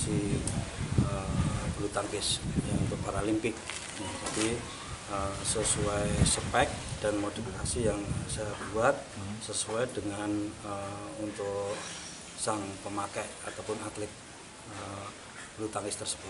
kompetisi bulu tangkis yang untuk Paralimpik. Jadi sesuai spek dan modifikasi yang saya buat sesuai dengan untuk sang pemakai ataupun atlet bulu tangkis tersebut.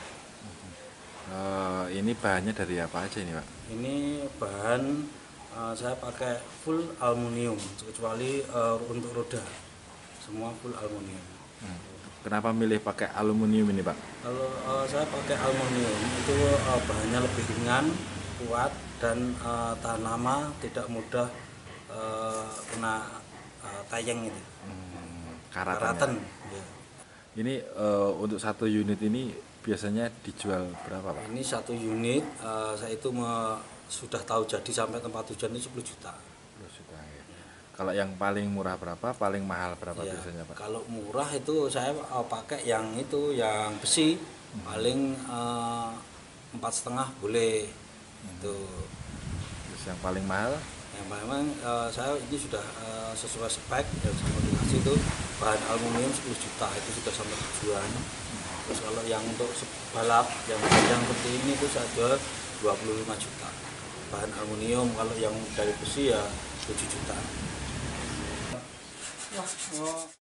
Ini bahannya dari apa aja ini, Pak? Ini bahan saya pakai full aluminium, kecuali untuk roda semua full aluminium. Kenapa milih pakai aluminium ini, Pak? Kalau saya pakai aluminium itu bahannya lebih ringan, kuat, dan tahan lama, tidak mudah kena tayang itu. Karatan. Ya. Ini untuk satu unit ini biasanya dijual berapa, Pak? Ini satu unit saya itu sudah tahu jadi sampai tempat tujuan itu 10 juta. 10 juta ya. Kalau yang paling murah berapa, paling mahal berapa Ya, biasanya, Pak? kalau murah itu saya pakai yang besi, paling 4,5 boleh. Itu. Terus yang paling mahal? Yang memang saya ini sudah sesuai spek dan modifikasi itu bahan aluminium 10 juta itu sudah sampai tujuan. Terus kalau yang untuk balap yang panjang seperti ini itu saya jual 25 juta. Bahan aluminium, kalau yang dari besi ya 7 juta.